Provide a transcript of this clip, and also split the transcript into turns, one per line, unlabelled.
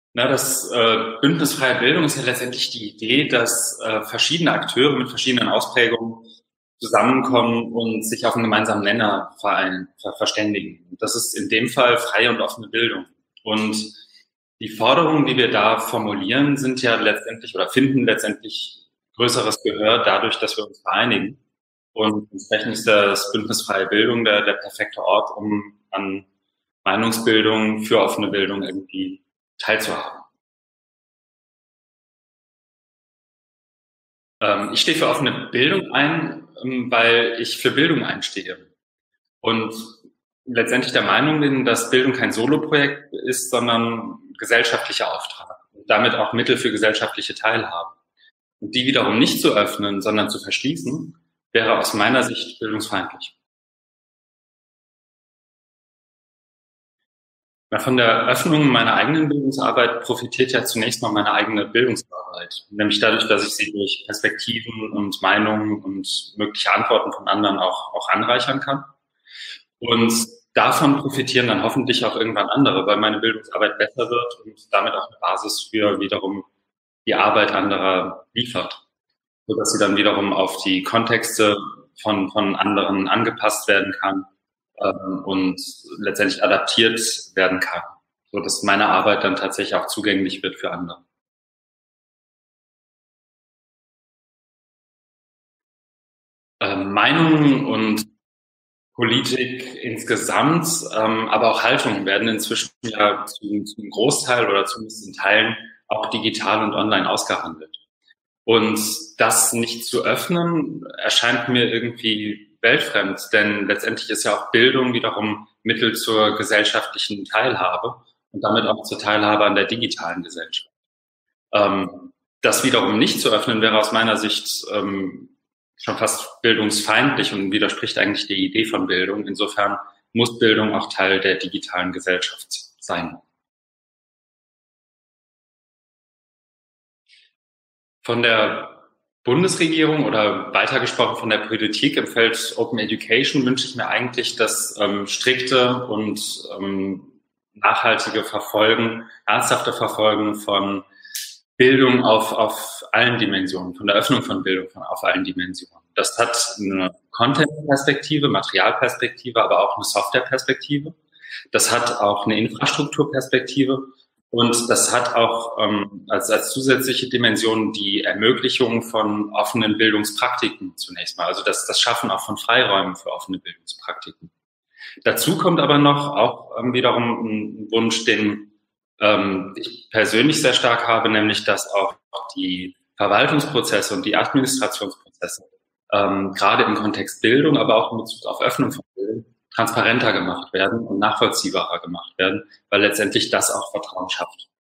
Na, das Bündnis Freie Bildung ist ja letztendlich die Idee, dass verschiedene Akteure mit verschiedenen Ausprägungen zusammenkommen und sich auf einen gemeinsamen Nenner verständigen. Und das ist in dem Fall freie und offene Bildung. Und die Forderungen, die wir da formulieren, sind ja letztendlich oder finden letztendlich größeres Gehör dadurch, dass wir uns vereinigen. Und entsprechend ist das Bündnis Freie Bildung der perfekte Ort, um an Meinungsbildung für offene Bildung irgendwie teilzuhaben. Ich stehe für offene Bildung ein, weil ich für Bildung einstehe. Und letztendlich der Meinung bin, dass Bildung kein Soloprojekt ist, sondern gesellschaftlicher Auftrag und damit auch Mittel für gesellschaftliche Teilhabe. Und die wiederum nicht zu öffnen, sondern zu verschließen, wäre aus meiner Sicht bildungsfeindlich. Na, von der Öffnung meiner eigenen Bildungsarbeit profitiert ja zunächst mal meine eigene Bildungsarbeit, nämlich dadurch, dass ich sie durch Perspektiven und Meinungen und mögliche Antworten von anderen auch anreichern kann. Und davon profitieren dann hoffentlich auch irgendwann andere, weil meine Bildungsarbeit besser wird und damit auch eine Basis für wiederum die Arbeit anderer liefert, sodass sie dann wiederum auf die Kontexte von anderen angepasst werden kann und letztendlich adaptiert werden kann, so dass meine Arbeit dann tatsächlich auch zugänglich wird für andere. Meinungen und Politik insgesamt, aber auch Haltungen werden inzwischen ja zum Großteil oder zumindest in Teilen auch digital und online ausgehandelt. Und das nicht zu öffnen, erscheint mir irgendwie weltfremd, denn letztendlich ist ja auch Bildung wiederum Mittel zur gesellschaftlichen Teilhabe und damit auch zur Teilhabe an der digitalen Gesellschaft. Das wiederum nicht zu öffnen, wäre aus meiner Sicht schon fast bildungsfeindlich und widerspricht eigentlich der Idee von Bildung. Insofern muss Bildung auch Teil der digitalen Gesellschaft sein. Von der Bundesregierung oder weitergesprochen von der Politik im Feld Open Education wünsche ich mir eigentlich das strikte und nachhaltige Verfolgen, ernsthafte Verfolgen von Bildung auf allen Dimensionen, von der Öffnung von Bildung auf allen Dimensionen. Das hat eine Content-Perspektive, Materialperspektive, aber auch eine Software-Perspektive. Das hat auch eine Infrastrukturperspektive. Und das hat auch als zusätzliche Dimension die Ermöglichung von offenen Bildungspraktiken zunächst mal. Also das Schaffen auch von Freiräumen für offene Bildungspraktiken. Dazu kommt aber noch auch wiederum ein Wunsch, den ich persönlich sehr stark habe, nämlich dass auch die Verwaltungsprozesse und die Administrationsprozesse gerade im Kontext Bildung, aber auch in Bezug auf Öffnung von Bildung transparenter gemacht werden und nachvollziehbarer gemacht werden, weil letztendlich das auch Vertrauen schafft.